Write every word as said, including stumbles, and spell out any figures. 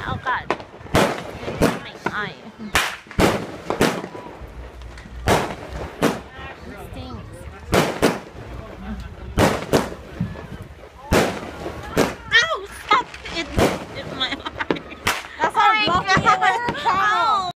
โอกาสเป็นคนใหม่ๆ